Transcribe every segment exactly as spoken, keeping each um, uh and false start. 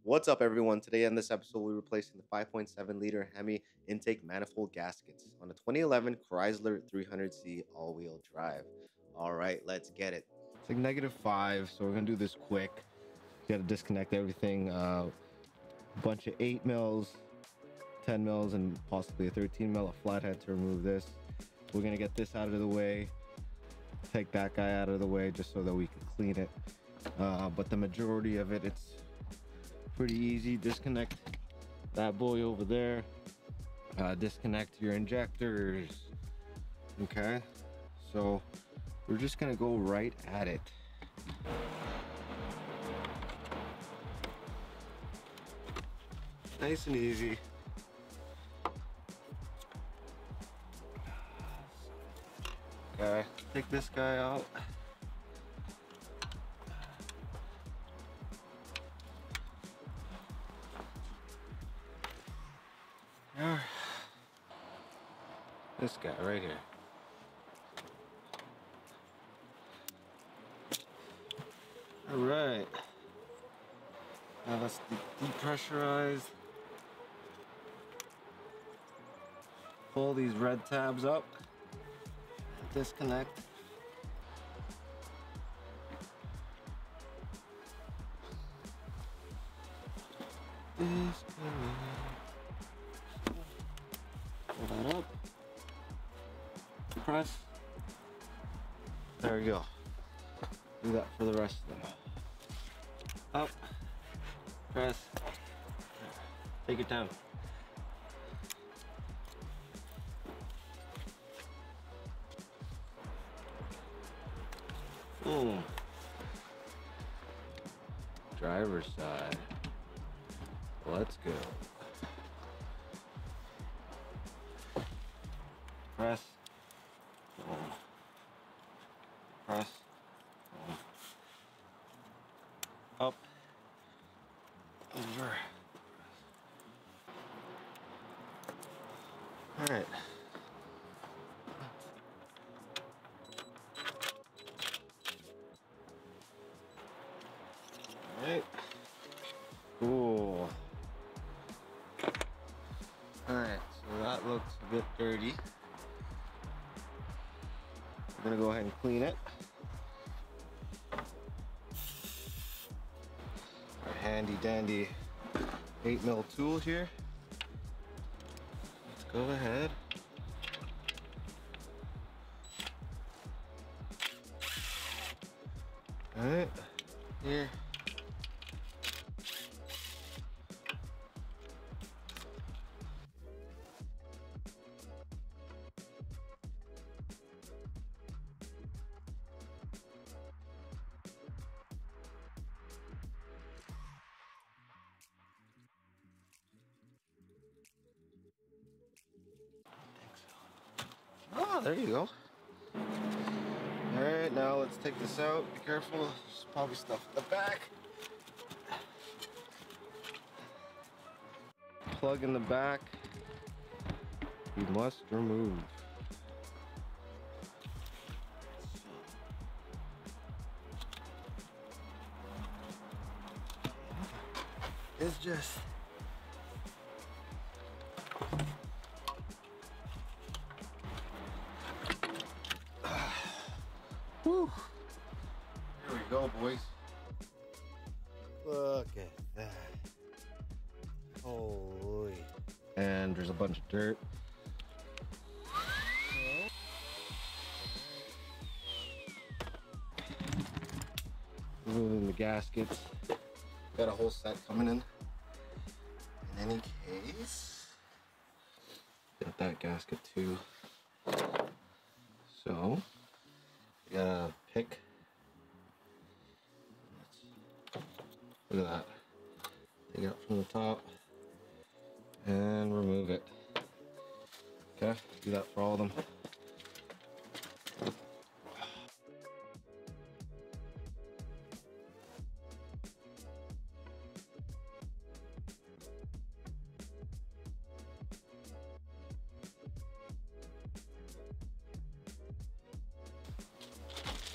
What's up, everyone? Today in this episode, we're replacing the five point seven liter Hemi intake manifold gaskets on a twenty eleven Chrysler three hundred C all-wheel drive. All right, let's get it. It's like negative five, so we're gonna do this quick. You gotta disconnect everything. Uh, a bunch of eight mils, ten mils, and possibly a thirteen mil, a flathead to remove this. We're gonna get this out of the way, take that guy out of the way just so that we can clean it. Uh, but the majority of it, it's pretty easy. Disconnect that boy over there, uh, disconnect your injectors. Okay, so we're just gonna go right at it. Nice and easy. Okay, take this guy out. There. This guy right here. All right. Now let's de depressurize. Pull these red tabs up. Disconnect. Disconnect. Pull that up. Press. There we go. Do that for the rest of them. Up. Press. Take it down. Boom. Driver's side. Let's go. Press. Boom. Press. Boom. Up. Over. All right. All right. Cool. All right. So that looks a bit dirty. I'm gonna go ahead and clean it. Our handy dandy eight mil tool here. Let's go ahead. All right, here. Oh, there you go. All right, now let's take this out. Be careful, there's probably stuff at the back. Plug in the back. We must remove. It's just Whew. Here we go, boys. Look at that. Holy. And there's a bunch of dirt. Removing the gaskets. Got a whole set coming in. In any case, got that gasket too. So, you gotta pick. Look at that. Take it out from the top and remove it. Okay, do that for all of them.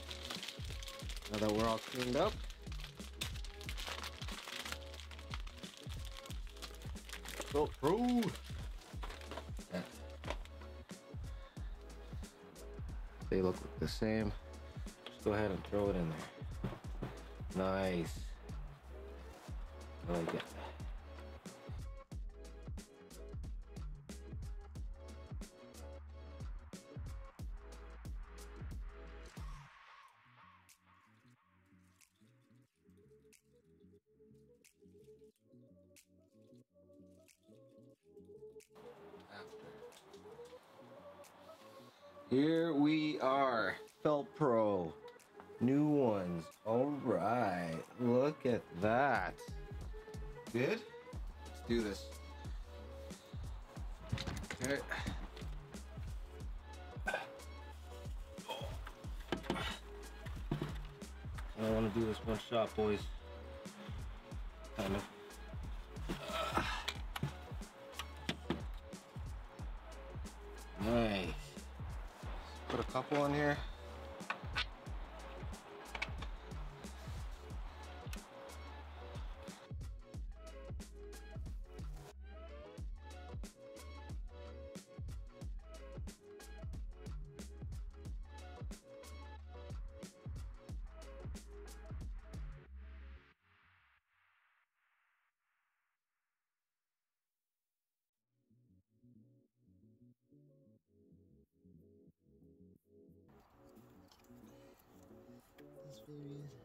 Now that we're all cleaned up, FEL-PRO. Yeah. They look the same. Just go ahead and throw it in there. Nice. I like it. Here we are, FEL-PRO, new ones. All right, look at that. Good? Let's do this. Okay. I want to do this one shot, boys. Kind of. Nice. Put a couple on here. This baby is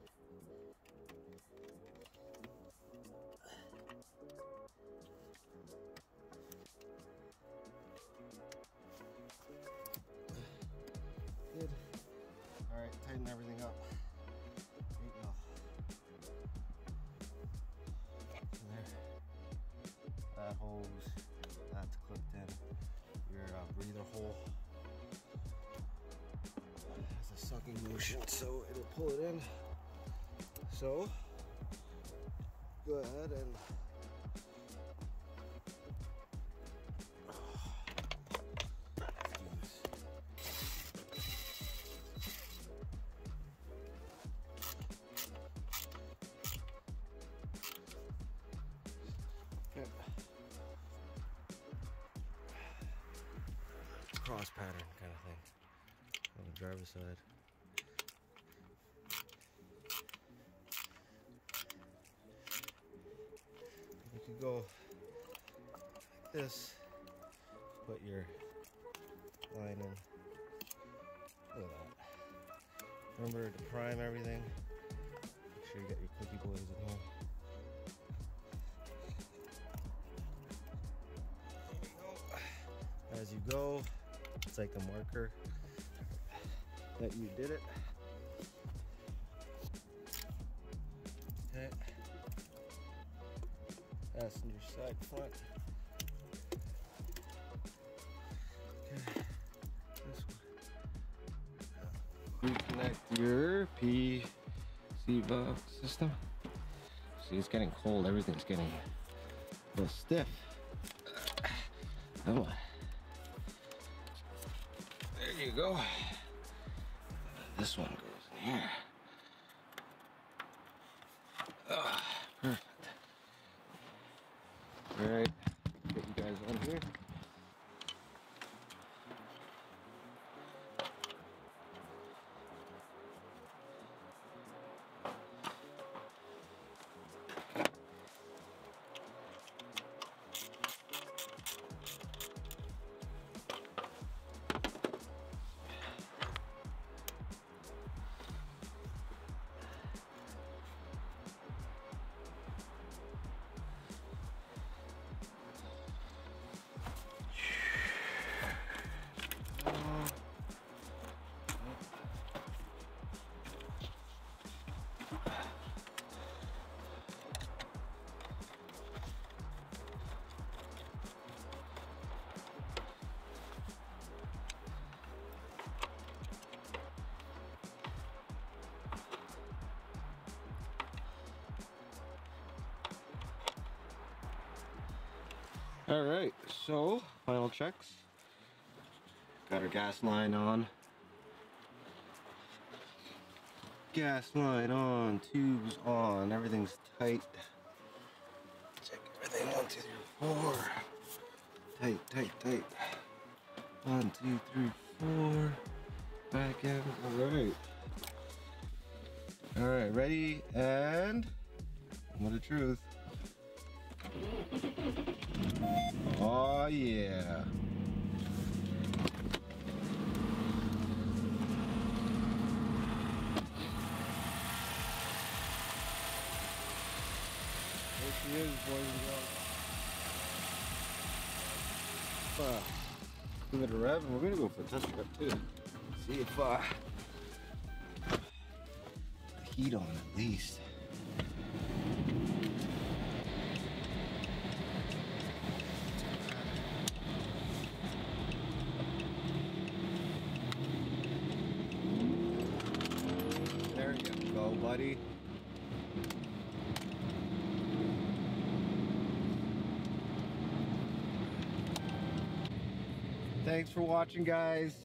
good. All right, tighten everything up. There you go. And there. That hose, that's clipped in. Your uh, breather hole has a sucking motion, so it'll pull it in. So go ahead and cross pattern kind of thing on the driver's side. You could go like this, put your line in. Look at that. Remember to prime everything. Make sure you got your clicky boys in here. As you go, it's like a marker that you did it. Okay. Passenger side front. Okay. This one. Reconnect your P C box system. See, it's getting cold. Everything's getting a little stiff. Come on. There you go. This one goes in here. Oh, perfect. All right, get you guys on here. All right, so final checks. Got our gas line on. Gas line on, tubes on, everything's tight. Check everything on two, three, four. Tight, tight, tight. One, two, three, four. Back end. All right. All right, ready and what the truth. Oh yeah. There she is, boys and girls. Uh, give it a rev, and we're gonna go for a test rev too. See if uh, the heat on at least. There you go, buddy. Thanks for watching, guys.